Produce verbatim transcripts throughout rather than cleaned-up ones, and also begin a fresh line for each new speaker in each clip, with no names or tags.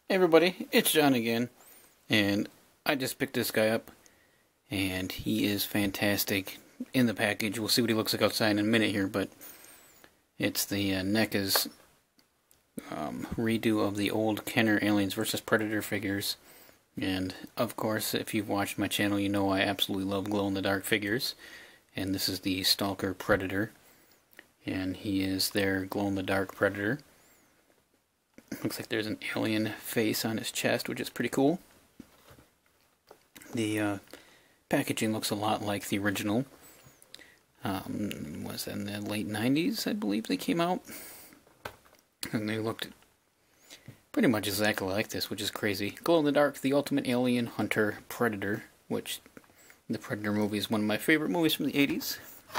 Hey everybody, it's John again, and I just picked this guy up, and he is fantastic in the package. We'll see what he looks like outside in a minute here, but it's the uh, NECA's um, redo of the old Kenner Aliens versus. Predator figures, and of course, if you've watched my channel, you know I absolutely love glow-in-the-dark figures, and this is the Stalker Predator, and he is their glow-in-the-dark Predator. Looks like there's an alien face on his chest, which is pretty cool. The uh, packaging looks a lot like the original. Um, was in the late nineties, I believe they came out. And they looked pretty much exactly like this, which is crazy. Glow-in-the-dark, the ultimate alien hunter Predator, which the Predator movie is one of my favorite movies from the eighties.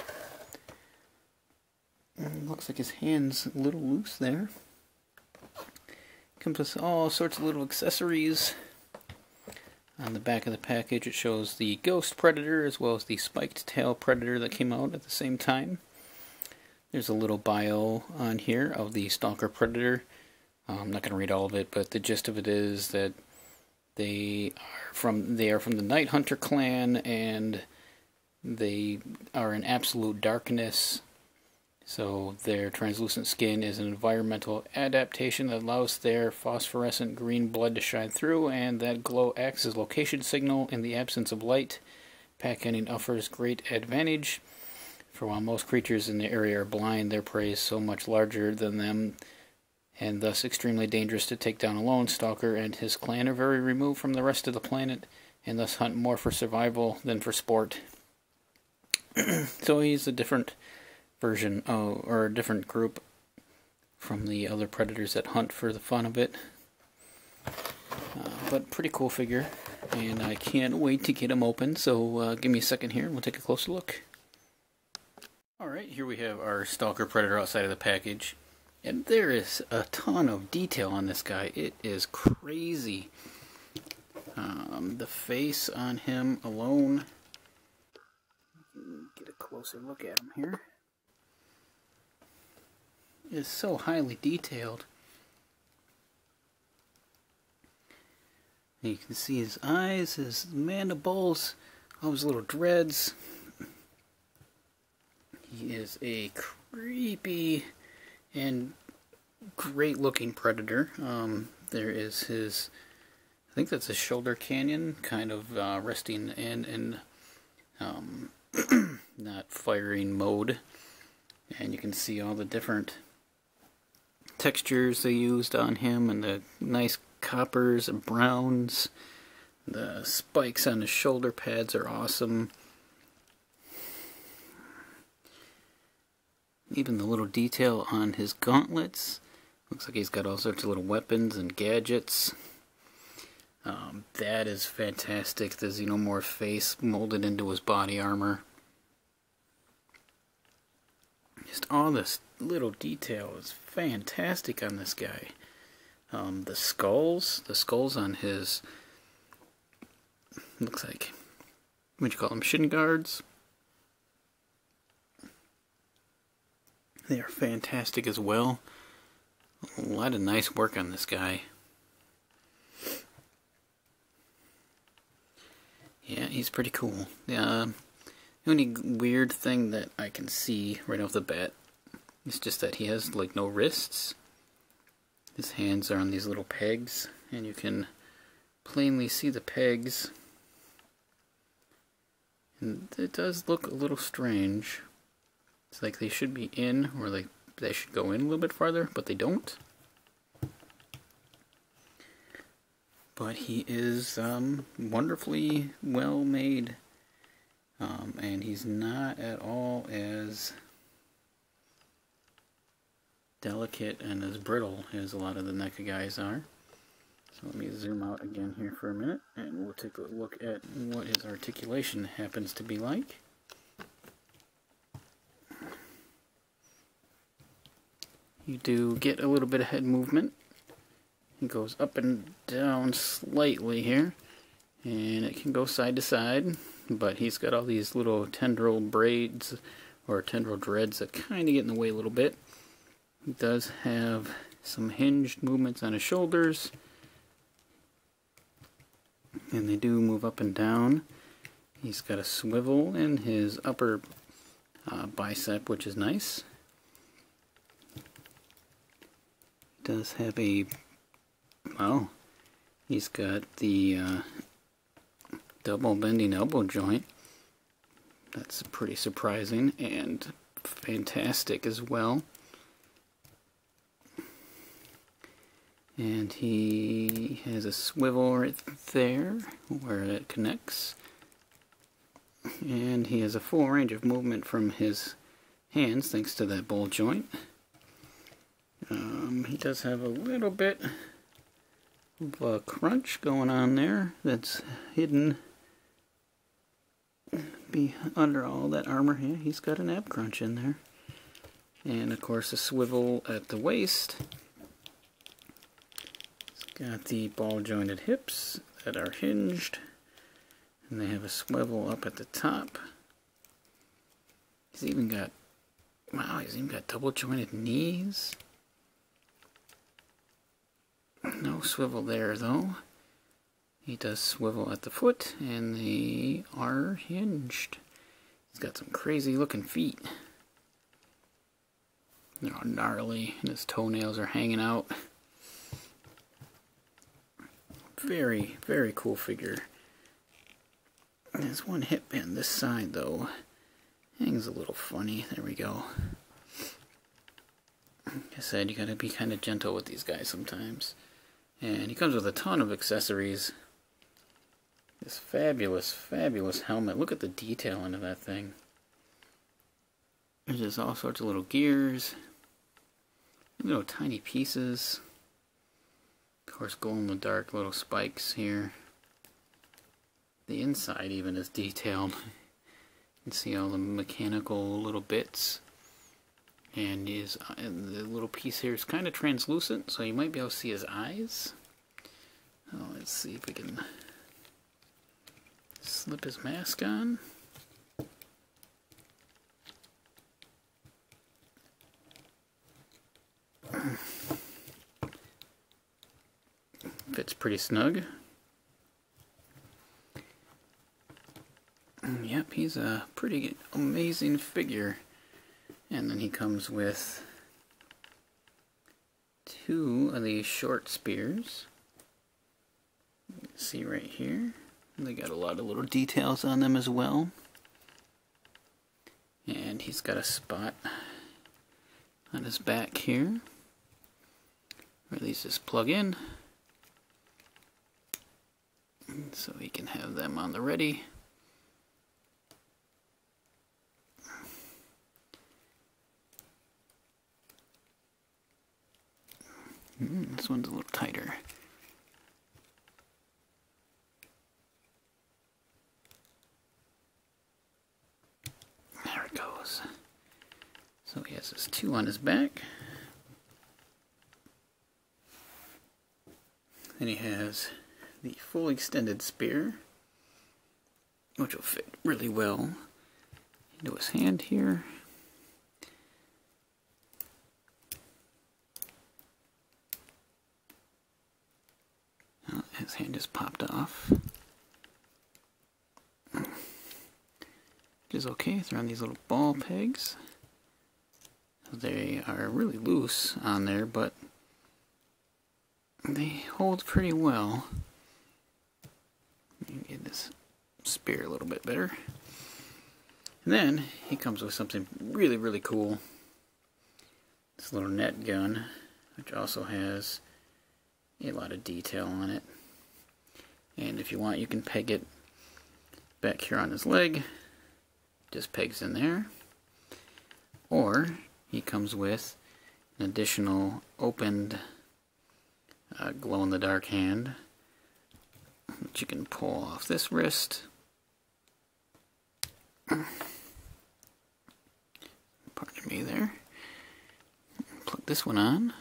And looks like his hand's a little loose there. Comes with all sorts of little accessories. On the back of the package it shows the Ghost Predator as well as the Spiked Tail Predator that came out at the same time. There's a little bio on here of the Stalker Predator. Uh, I'm not going to read all of it, but the gist of it is that they are from they are from the Night Hunter clan, and they are in absolute darkness. So their translucent skin is an environmental adaptation that allows their phosphorescent green blood to shine through, and that glow acts as location signal in the absence of light. Pack hunting offers great advantage, for while most creatures in the area are blind, their prey is so much larger than them, and thus extremely dangerous to take down alone. Stalker and his clan are very removed from the rest of the planet, and thus hunt more for survival than for sport. So he's a different version, oh, or a different group from the other predators that hunt for the fun of it. Uh, but pretty cool figure, and I can't wait to get him open, so uh, give me a second here and we'll take a closer look. Alright, here we have our Stalker Predator outside of the package, and there is a ton of detail on this guy. It is crazy. Um, the face on him alone, get a closer look at him here, is so highly detailed. You can see his eyes, his mandibles, all his little dreads. He is a creepy and great looking predator. Um, there is his, I think that's a shoulder canyon, kind of uh, resting in, in um, not firing mode. And you can see all the different textures they used on him, and the nice coppers and browns. The spikes on his shoulder pads are awesome. Even the little detail on his gauntlets. Looks like he's got all sorts of little weapons and gadgets. Um, that is fantastic. The Xenomorph face molded into his body armor. Just all this little detail is fantastic on this guy. Um, the skulls, the skulls on his, looks like, what do you call them, shin guards? They are fantastic as well. A lot of nice work on this guy. Yeah, he's pretty cool. Uh, the only weird thing that I can see right off the bat is just that he has like no wrists. His hands are on these little pegs, and you can plainly see the pegs. And it does look a little strange. It's like they should be in, or like they should go in a little bit farther, but they don't. But he is um, wonderfully well made. Um, and he's not at all as delicate and as brittle as a lot of the NECA guys are. So let me zoom out again here for a minute, and we'll take a look at what his articulation happens to be like. You do get a little bit of head movement. It goes up and down slightly here, and it can go side to side. But he's got all these little tendril braids, or tendril dreads, that kind of get in the way a little bit. He does have some hinged movements on his shoulders, and they do move up and down. He's got a swivel in his upper uh, bicep, which is nice. He does have a, well, he's got the uh, double bending elbow joint. That's pretty surprising and fantastic as well. And he has a swivel right there where it connects. And he has a full range of movement from his hands thanks to that ball joint. Um, he does have a little bit of a crunch going on there that's hidden be under all that armor. Yeah, he's got an ab crunch in there. And of course a swivel at the waist. He's got the ball jointed hips that are hinged. And they have a swivel up at the top. He's even got, wow, he's even got double jointed knees. No swivel there though. He does swivel at the foot, and they are hinged. He's got some crazy looking feet. They're all gnarly, and his toenails are hanging out. Very, very cool figure. There's one hip band this side though. Hangs a little funny. There we go. Like I said, you gotta be kind of gentle with these guys sometimes. And he comes with a ton of accessories. This fabulous, fabulous helmet. Look at the detail into that thing. There's just all sorts of little gears. Little tiny pieces. Of course, glow-in-the-dark little spikes here. The inside even is detailed. You can see all the mechanical little bits. And his, and the little piece here is kind of translucent, so you might be able to see his eyes. Oh, let's see if we can slip his mask on. Fits pretty snug. Yep, he's a pretty amazing figure. And then he comes with two of these short spears. You can see right here. They got a lot of little details on them as well. And he's got a spot on his back here where these just plug in. So he can have them on the ready. Mm, this one's a little tighter. There it goes. So he has his two on his back. Then he has the full extended spear, which will fit really well into his hand here. Oh, his hand just popped off. Which is okay, they're on these little ball pegs. They are really loose on there, but they hold pretty well. Let me get this spear a little bit better. And then he comes with something really, really cool. This little net gun, which also has a lot of detail on it. And if you want, you can peg it back here on his leg. Just pegs in there. Or he comes with an additional opened uh, glow-in-the-dark hand, which you can pull off this wrist. Pardon me there. Plug this one on.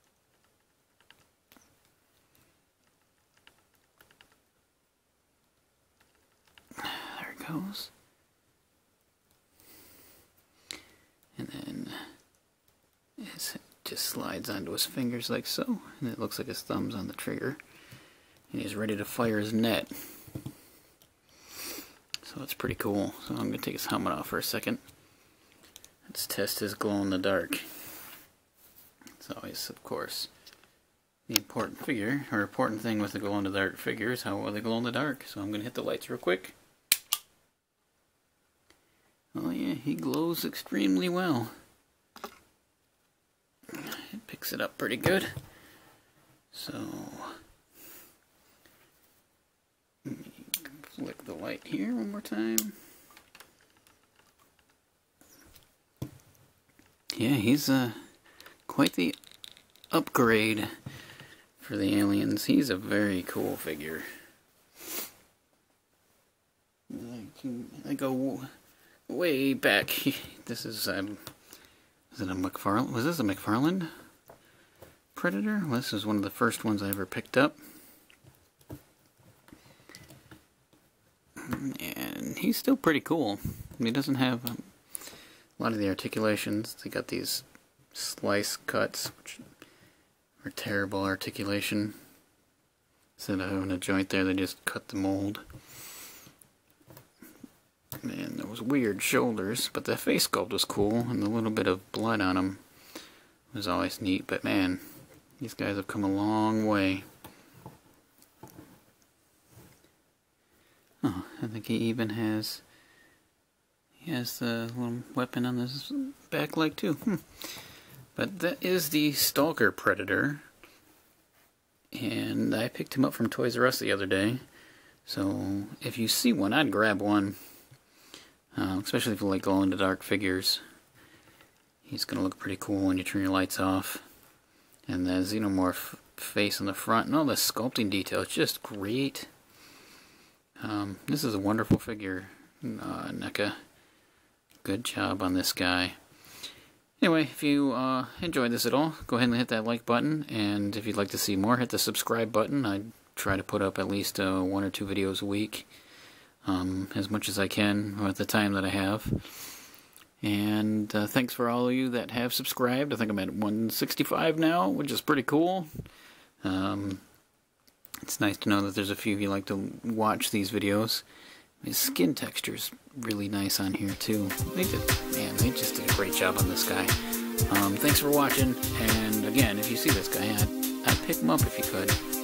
There it goes. And then it just slides onto his fingers like so, and it looks like his thumb's on the trigger. And he's ready to fire his net. So it's pretty cool. So I'm going to take his helmet off for a second. Let's test his glow in the dark. It's always, of course, the important figure, or important thing with the glow in the dark figure is how well they glow in the dark. So I'm going to hit the lights real quick. Oh yeah, he glows extremely well. It picks it up pretty good. So, let me flick the light here one more time. Yeah, he's uh, quite the upgrade for the aliens. He's a very cool figure. I, can, I go way back. This is, um, is it a McFarlane? Was this a McFarlane Predator? Well, this is one of the first ones I ever picked up. And he's still pretty cool. He doesn't have um, a lot of the articulations. They got these slice cuts, which are terrible articulation. Instead of having a joint there, they just cut the mold. And those weird shoulders, but the face sculpt was cool, and the little bit of blood on him was always neat. But man, these guys have come a long way. Oh, I think he even has he has the little weapon on his back leg too. Hmm. But that is the Stalker Predator, and I picked him up from Toys R Us the other day. So if you see one, I'd grab one. Uh, especially if you like glow-in-the-dark figures. He's going to look pretty cool when you turn your lights off. And the Xenomorph face on the front, and all the sculpting detail, it's just great. Um, this is a wonderful figure, uh, NECA. Good job on this guy. Anyway, if you uh, enjoyed this at all, go ahead and hit that like button. And if you'd like to see more, hit the subscribe button. I try to put up at least uh, one or two videos a week. Um, as much as I can with the time that I have. And uh, thanks for all of you that have subscribed. I think I'm at one sixty-five now, which is pretty cool. Um, it's nice to know that there's a few of you like to watch these videos. His skin texture is really nice on here too. They did, man, they just did a great job on this guy. Um, thanks for watching, and again, if you see this guy, I'd, I'd pick him up if you could.